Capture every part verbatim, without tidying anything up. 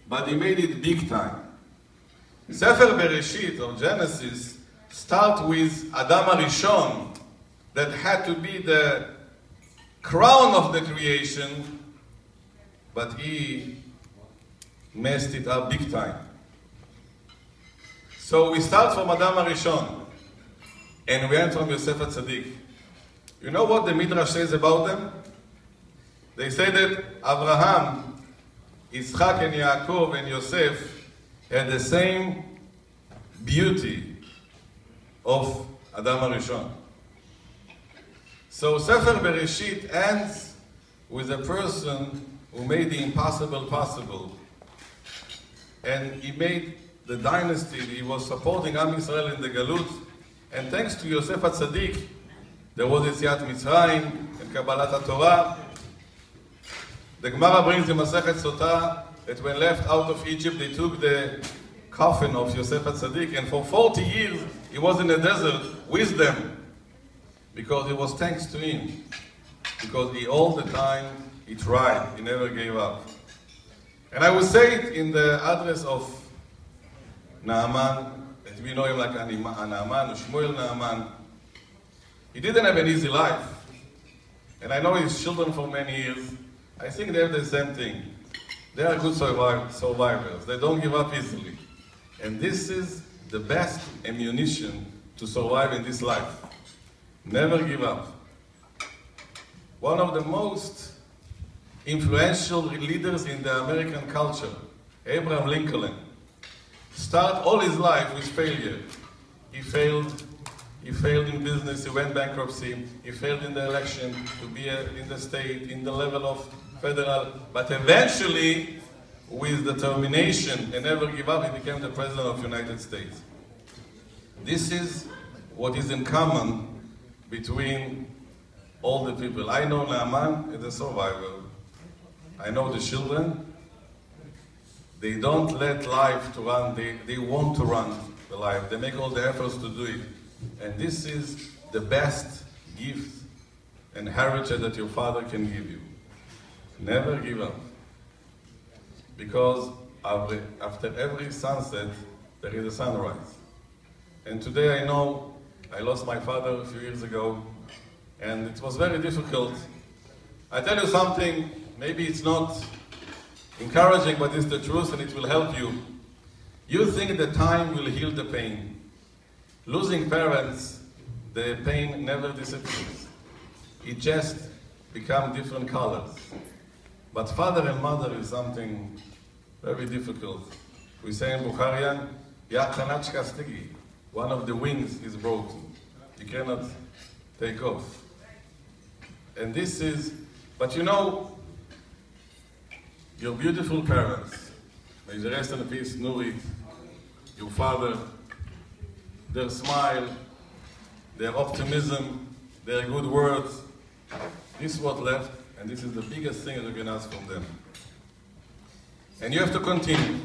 but he made it big time. Sefer Bereshit, or Genesis, starts with Adam HaRishon, that had to be the crown of the creation, but he messed it up big time. So we start from Adam HaRishon, and we end from Yosef HaTzadik. You know what the Midrash says about them? They say that Abraham, Yitzchak and Yaakov and Yosef had the same beauty of Adam HaRishon. So Sefer Bereshit ends with a person who made the impossible possible. And he made the dynasty, he was supporting Am Yisrael in the Galut. And thanks to Yosef HaTzadik, there was Yetziat Mitzrayim and Kabbalat HaTorah. The Gemara brings in Masechet Sotah that when left out of Egypt, they took the coffin of Yosef HaTzadik, and for forty years he was in the desert with them, because it was thanks to him. Because he all the time, he tried, he never gave up. And I will say it in the address of Naaman, that we know him like Naaman, Shmuel Naaman. He didn't have an easy life. And I know his children for many years. I think they have the same thing. They are good survivors. They don't give up easily. And this is the best ammunition to survive in this life. Never give up. One of the most influential leaders in the American culture, Abraham Lincoln, started all his life with failure. He failed. He failed in business, he went bankruptcy, he failed in the election to be a, in the state, in the level of federal, but eventually, with determination and never give up, he became the President of the United States. This is what is in common between all the people. I know Naaman is a survivor. I know the children. They don't let life to run, they, they want to run the life. They make all the efforts to do it. And this is the best gift and heritage that your father can give you. Never give up. Because after every sunset, there is a sunrise. And today I know I lost my father a few years ago, and it was very difficult. I tell you something, maybe it's not encouraging, but it's the truth and it will help you. You think the time will heal the pain. Losing parents, the pain never disappears. It just becomes different colors. But father and mother is something very difficult. We say in Bukharian, Yad Chanachka Stigi. One of the wings is broken. You cannot take off. And this is, but you know, your beautiful parents, may the rest in peace, Nurit, your father, their smile, their optimism, their good words, this is what left, and this is the biggest thing that you can ask from them. And you have to continue.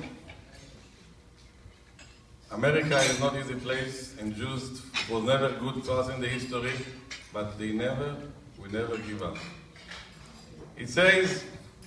America is not an easy place, and Jews was never good to us in the history, but they never, we never give up. It says,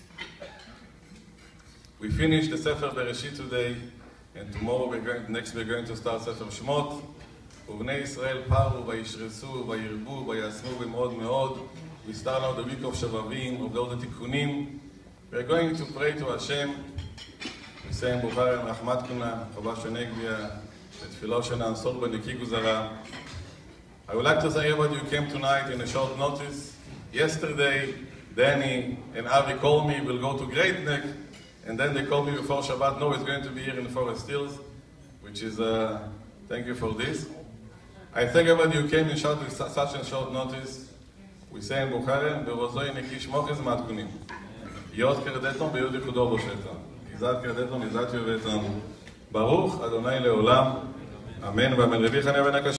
we finished the Sefer Bereshit today, and tomorrow we're going, next we're going to start Sefer Shmot. ובני ישראל פרו וישרסו וירבו ויעשמו במאוד מאוד. We start now the week of Shavavim, of all the tikkunim. We're going to pray to Hashem. We say in Bukhari and Rahmat Kuna, Chava Shenegvia, the Tfilah Shana and Sol Beneki Guzara. I would like to say about you came tonight in a short notice. Yesterday, Danny and Avi called me, we'll go to Great Neck. And then they called me before Shabbat, no, it's going to be here in the Forest Hills, which is, uh, thank you for this. I thank everybody who came in short, with such a short notice. We say in Bukhari, ברוזוי נקיש מוחז מתקונים. יוד קרדתנו ביוד ייחודו בושתנו. יזד קרדתנו, יזד יובתנו. ברוך אדוני לעולם. אמן ואמן. רבי חניה בן הקשה.